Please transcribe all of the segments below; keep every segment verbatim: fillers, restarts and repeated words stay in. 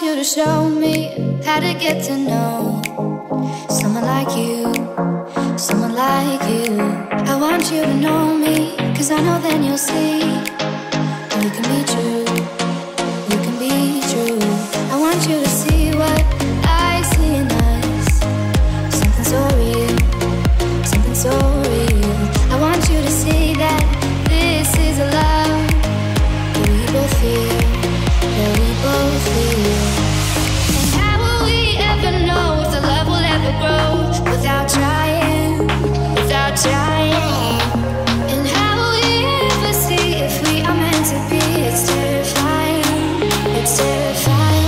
you to show me how to get to know someone like you, someone like you. I want you to know me, cause I know then you'll see you can be true, you can be true. I want you to see what I see in us, something so real, something so real. I want you to see that this is a love that we both feel, that we both feel. And how will we ever know if the love will ever grow without trying, without trying? And how will we ever see if we are meant to be? It's terrifying, it's terrifying.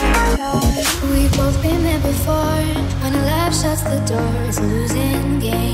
We've both been there before. When a love shuts the door, it's a losing game.